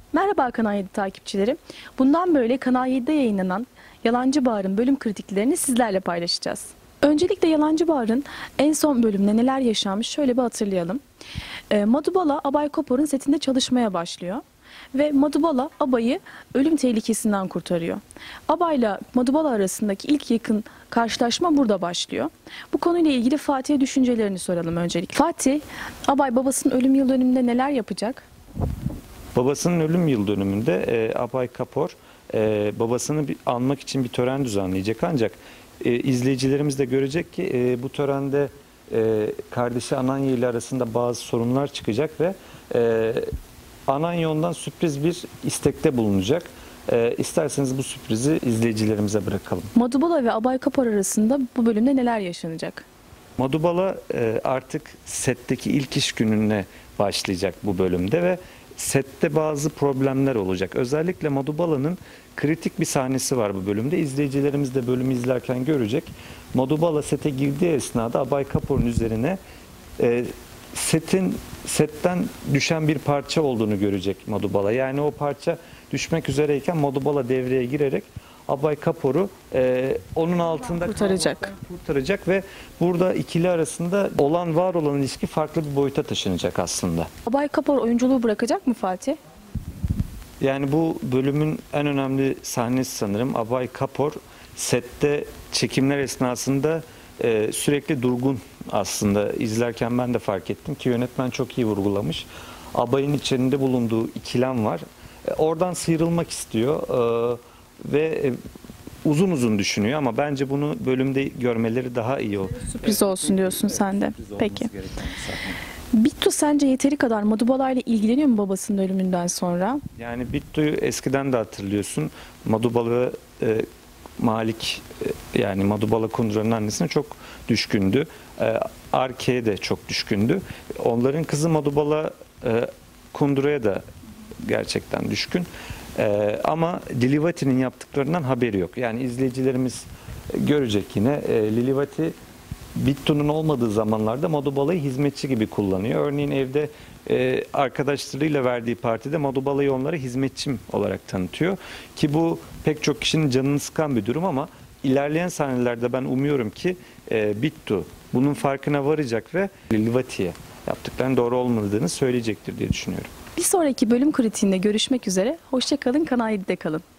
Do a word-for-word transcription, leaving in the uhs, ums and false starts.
Merhaba Kanal yedi takipçileri. Bundan böyle Kanal yedi'de yayınlanan Yalancı Bahar'ın bölüm kritiklerini sizlerle paylaşacağız. Öncelikle Yalancı Bahar'ın en son bölümünde neler yaşanmış şöyle bir hatırlayalım. E, Madubala Abay Kapor'un setinde çalışmaya başlıyor. Ve Madubala Abay'ı ölüm tehlikesinden kurtarıyor. Abay'la Madubala arasındaki ilk yakın karşılaşma burada başlıyor. Bu konuyla ilgili Fatih'e düşüncelerini soralım öncelikle. Fatih, Abay babasının ölüm yıl dönümünde neler yapacak? Babasının ölüm yıl dönümünde e, Abay Kapor e, babasını bir, anmak için bir tören düzenleyecek. Ancak e, izleyicilerimiz de görecek ki e, bu törende e, kardeşi Ananya ile arasında bazı sorunlar çıkacak ve e, Ananya ondan sürpriz bir istekte bulunacak. E, isterseniz bu sürprizi izleyicilerimize bırakalım. Madubala ve Abay Kapor arasında bu bölümde neler yaşanacak? Madubala e, artık setteki ilk iş gününe başlayacak bu bölümde ve sette bazı problemler olacak. Özellikle Madubala'nın kritik bir sahnesi var bu bölümde. İzleyicilerimiz de bölümü izlerken görecek. Madubala sete girdiği esnada Abay Kapor'un üzerine e, setin setten düşen bir parça olduğunu görecek Madubala. Yani o parça düşmek üzereyken Madubala devreye girerek Abay Kapor'u e, onun altında kurtaracak. kurtaracak ve burada ikili arasında olan var olan ilişki farklı bir boyuta taşınacak aslında. Abay Kapor oyunculuğu bırakacak mı Fatih? Yani bu bölümün en önemli sahnesi sanırım. Abay Kapor sette çekimler esnasında e, sürekli durgun aslında. İzlerken ben de fark ettim ki yönetmen çok iyi vurgulamış. Abay'ın içinde bulunduğu ikilem var. E, oradan sıyrılmak istiyor. E, ve uzun uzun düşünüyor ama bence bunu bölümde görmeleri daha iyi olur. Sürpriz olsun diyorsun sen de. Peki. Bittu sence yeteri kadar Madubala ile ilgileniyor mu babasının ölümünden sonra? Yani Bittu'yu eskiden de hatırlıyorsun. Madubala e, Malik e, yani Madubala Kundura'nın annesine çok düşkündü. E, Arke'ye de çok düşkündü. Onların kızı Madubala e, Kundura'ya da gerçekten düşkün. Ee, ama Lilivati'nin yaptıklarından haberi yok. Yani izleyicilerimiz görecek yine e, Lilivati Bittu'nun olmadığı zamanlarda Madubala'yı hizmetçi gibi kullanıyor. Örneğin evde e, arkadaşlarıyla verdiği partide Madubala'yı onlara hizmetçim olarak tanıtıyor. Ki bu pek çok kişinin canını sıkan bir durum ama ilerleyen sahnelerde ben umuyorum ki e, Bittu bunun farkına varacak ve Lilivati'ye yaptıklarının doğru olmadığını söyleyecektir diye düşünüyorum. Bir sonraki bölüm kritiğinde görüşmek üzere. Hoşça kalın, Kanal yedi'de kalın.